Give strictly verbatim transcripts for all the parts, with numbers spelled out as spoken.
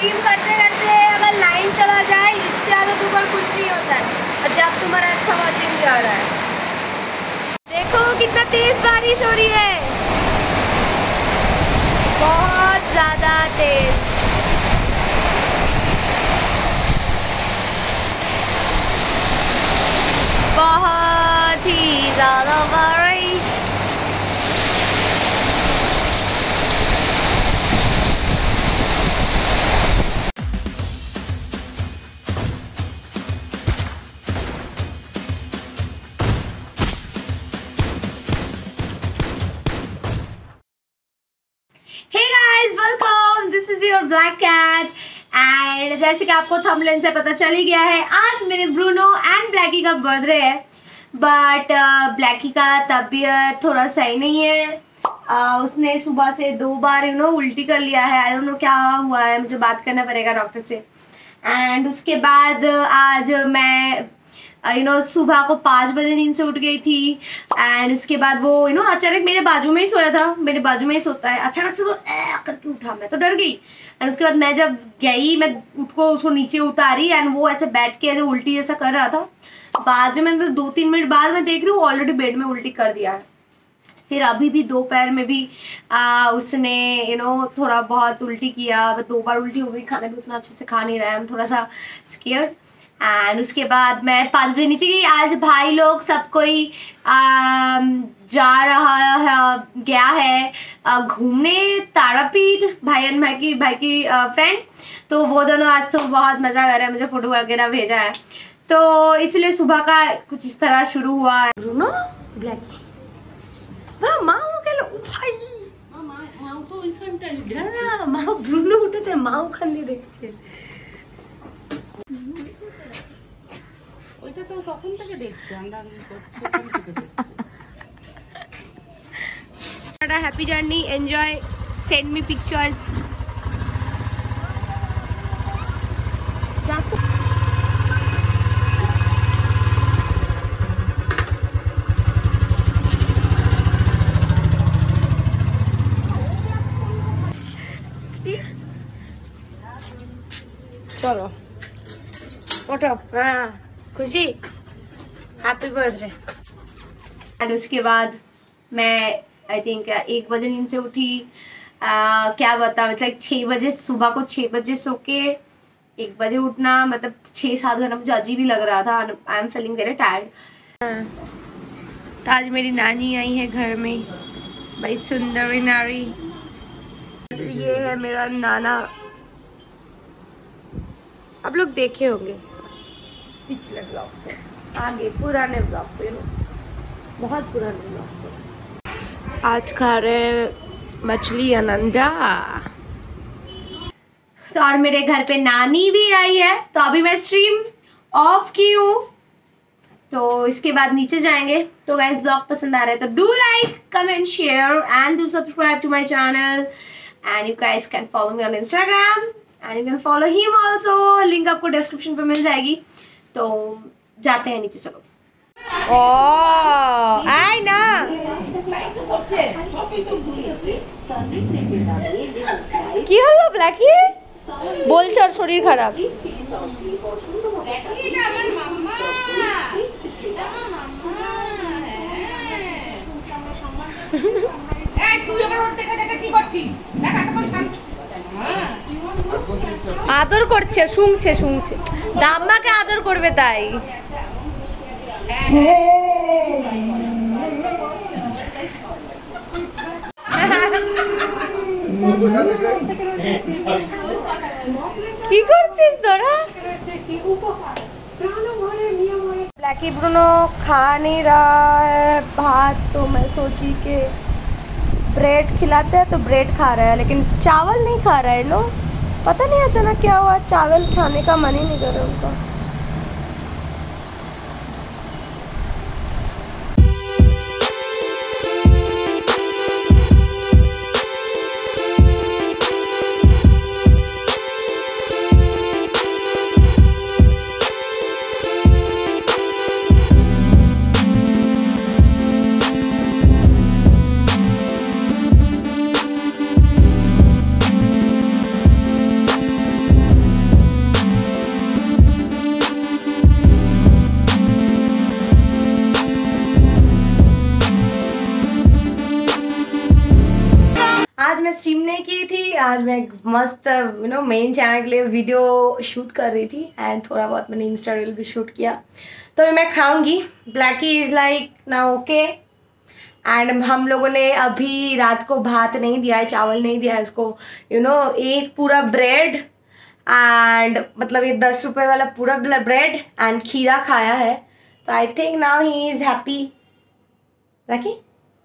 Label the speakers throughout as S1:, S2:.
S1: Stream करते करते अगर लाइन चला जाए इससे ज़्यादा तो ऊपर कुछ नहीं होता है। और जब तुम्हारा अच्छा वॉचिंग जा रहा है, देखो कितना तेज बारिश हो रही है, बहुत ज़्यादा तेज। बहुत ही ज़्यादा बारिश। Hey guys, welcome. This is your black cat. And जैसे कि आपको थंबनेल से पता चल ही गया है, आज मेरे ब्रूनो एंड ब्लैकी का बर्थडे है। बट ब्लैकी का तबीयत थोड़ा सही नहीं है। uh, उसने सुबह से दो बार यू नो उल्टी कर लिया है। आई डोंट नो क्या हुआ है, मुझे बात करना पड़ेगा डॉक्टर से। एंड उसके बाद आज मैं यू नो सुबह को पाँच बजे नींद से उठ गई थी। एंड उसके बाद वो यू नो अचानक मेरे बाजू में ही सोया था, मेरे बाजू में ही सोता है, अचानक से वो ए करके उठा, मैं तो डर गई। एंड उसके बाद मैं जब गई, मैं उसको उसको नीचे उतारी एंड वो ऐसे बैठ के उल्टी जैसा कर रहा था। बाद में मैंने दो तीन मिनट बाद मैं देख रही हूँ ऑलरेडी बेड में उल्टी कर दिया है। फिर अभी भी दोपहर में भी आ, उसने यू नो थोड़ा बहुत उल्टी किया, दो बार उल्टी हो गई। खाना भी उतना अच्छे से खा नहीं रहा है, हम थोड़ा सा स्केयर्ड। एंड उसके बाद मैं पाँच बजे नीचे गई। आज भाई लोग सब कोई आ, जा रहा है, गया है घूमने तारापीठ, भाई एंड भाई की भाई की फ्रेंड। तो वो दोनों आज तो बहुत मज़ा कर रहे हैं, मुझे फ़ोटो वगैरह भेजा है। तो इसलिए सुबह का कुछ इस तरह शुरू हुआ है। ब्रूनो ब्लैकी মা গেল ভাই, মা তো ওইখানটাই দেখছে, মা ব্রুনো উঠেছে, মা ওখান দিয়ে দেখছে। ওইটা তো তখন থেকে দেখছি আমরা, সেখান থেকে দেখছি। Tata, happy journey, enjoy, send me pictures. चलो उठो, हाँ खुशी, हैप्पी बर्थडे। एंड उसके बाद मैं आई थिंक एक बजे नींद से उठी। आ, क्या बता, मतलब छः बजे सुबह को छः बजे सो के एक बजे उठना, मतलब छः सात घंटा मुझे अजीब ही लग रहा था। I am feeling very tired. तो आज मेरी नानी आई है घर में, भाई सुंदरी नारी। ये है मेरा नाना, आप लोग देखे होंगे पिछले ब्लॉग पे, आगे पुराने ब्लॉग पे, बहुत पुराने ब्लॉग पे। आज खा रहे मछली अनंजा। तो और मेरे घर पे नानी भी आई है। तो अभी मैं स्ट्रीम ऑफ की हूँ, तो इसके बाद नीचे जाएंगे। तो गाइस ब्लॉग पसंद आ रहा है तो do like, comment, share and do subscribe to my channel. And you guys can follow me on Instagram and you can follow him also, link आपको डिस्क्रिप्शन पे मिल जाएगी। तो जाते हैं नीचे, चलो। ओ आई ना কি হলো ব্ল্যাকি, বলছ আর শরীর খারাপ। আদর করছে, শুনছে শুনছে দাম্মাকে আদর করবে তাই। কি করছিস তোরা? ब्लैकी ब्रूनो खा नहीं रहा है भात, तो मैं सोची कि ब्रेड खिलाते हैं, तो ब्रेड खा रहा है लेकिन चावल नहीं खा रहा है। लो पता नहीं अचानक क्या हुआ, चावल खाने का मन ही नहीं कर रहा उनका। मैं स्ट्रीम नहीं की थी, आज मैं मस्त यू नो मेन चैनल के लिए वीडियो शूट कर रही थी एंड थोड़ा बहुत मैंने इंस्टा रील भी शूट किया। तो मैं खाऊंगी। ब्लैकी इज़ लाइक ना ओके एंड हम लोगों ने अभी रात को भात नहीं दिया है, चावल नहीं दिया है उसको, यू you नो know, एक पूरा ब्रेड एंड मतलब ये दस रुपये वाला पूरा ब्रेड एंड खीरा खाया है। तो I think now he is happy. Blackie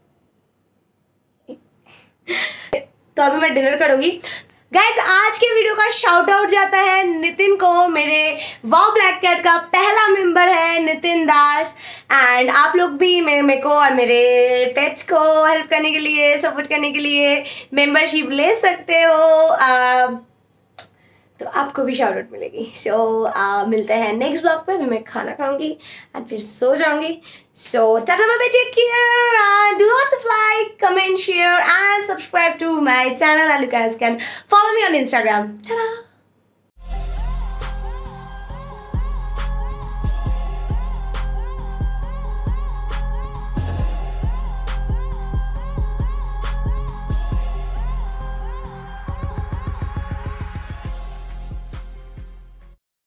S1: तो अभी मैं डिनर करूँगी। गाइज आज के वीडियो का शाउट आउट जाता है नितिन को, मेरे वाओ ब्लैक कैट का पहला मेंबर है नितिन दास। एंड आप लोग भी मेरे मेरे को और मेरे पेट्स को हेल्प करने के लिए, सपोर्ट करने के लिए मेंबरशिप ले सकते हो। uh, तो आपको भी शाउट आउट मिलेगी। सो so, uh, मिलते हैं नेक्स्ट ब्लॉग पे। अभी मैं खाना खाऊंगी एंड फिर सो जाऊंगी। So tata bye bye, take care, do lots of like, comment, share and subscribe to my channel and you guys can follow me on Instagram. Ta-da!